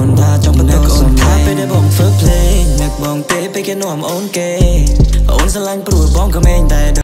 អូនថាចង់នឹកអូនថាពេលដែលបងធ្វើភ្លេងនឹកបងទេពេលគេនាំអូនគេអូនស្រឡាញ់ព្រោះបងក៏មែងតែ